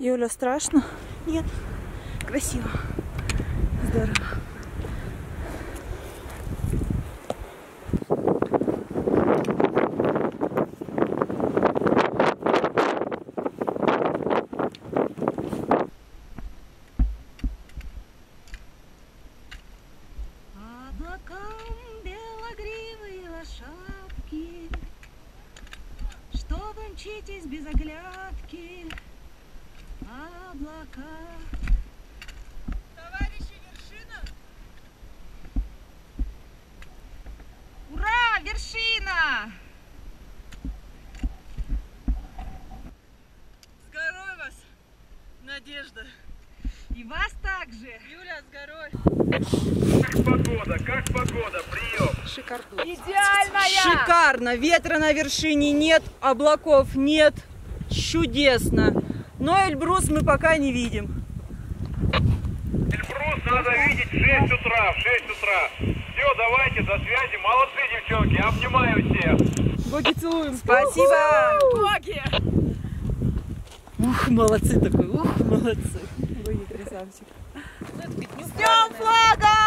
Юля, страшно? Нет, красиво. Здорово. Облакам белогривые лошадки, что вы мчитесь без оглядки, облака. Товарищи, вершина! Ура, вершина! С горой вас, Надежда! И вас также! Юля, с горой! Как погода, прием! Шикарно. Идеальная! Шикарно! Ветра на вершине нет, облаков нет. Чудесно! Но Эльбрус мы пока не видим. Эльбрус надо видеть в 6 утра, в 6 утра. Все, давайте, до связи. Молодцы, девчонки, обнимаю всех. Боги целуем. Спасибо! Боги! Ух, молодцы такой, ух, молодцы. Боги, красавчик. С днем флага!